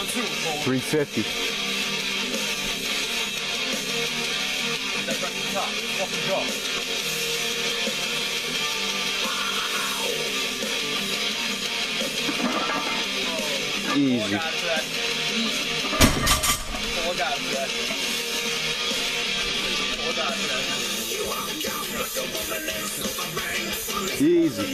350. Easy. Easy.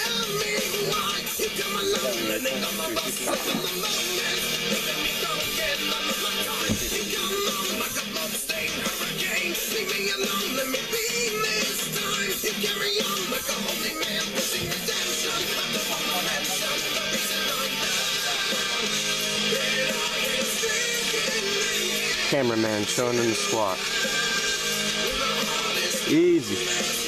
Cameraman showing him the squat. Easy.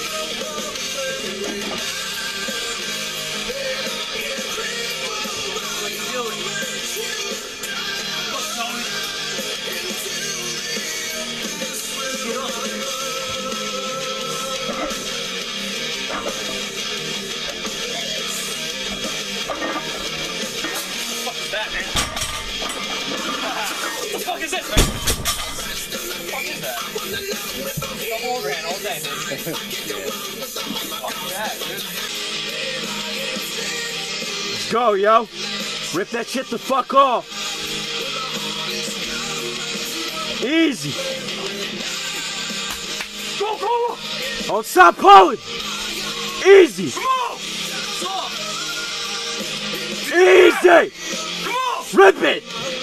What the fuck is this, man? What the fuck is that? Double overhand all day, man. Fuck that, dude. Let's go, yo. Rip that shit the fuck off. Easy. Go, go! Don't stop pulling. Easy. Come on! Stop! Easy. Come on! Rip it.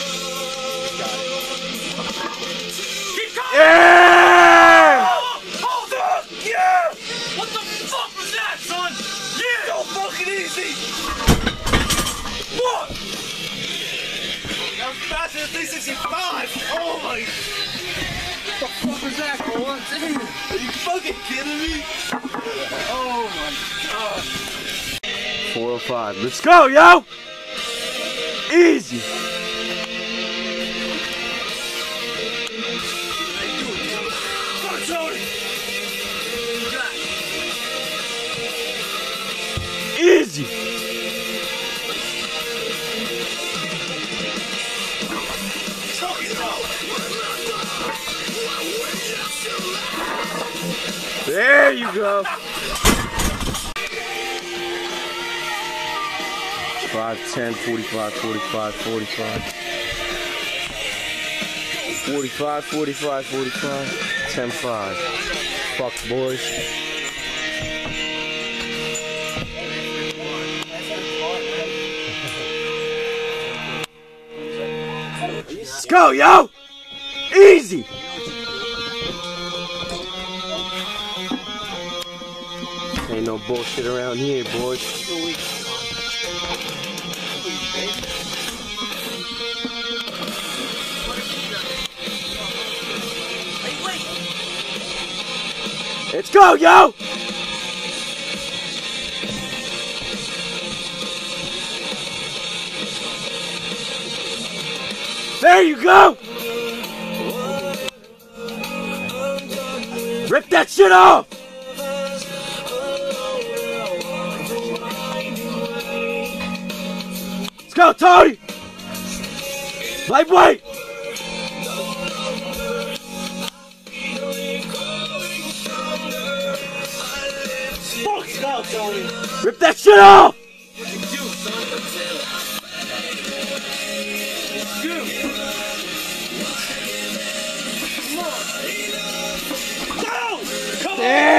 Yeah! Hold up! Yeah! What the fuck was that, son? Yeah! So fucking easy! What? That was faster than 365! Oh my... What the fuck was that, bro? Are you fucking kidding me? Oh my god. 405. Let's go, yo. Easy. Easy. There you go. 5, 10, 45, 45, 45. 45, 45, 45. 10, 5. Fuck, boys. Let's go, yo! Easy! Ain't no bullshit around here, boys. Let's go, yo! There you go! Rip that shit off! Let's go, Tony! Lightweight! Let's go, Tony! Rip that shit off! Come on! Go! Come on! Yeah!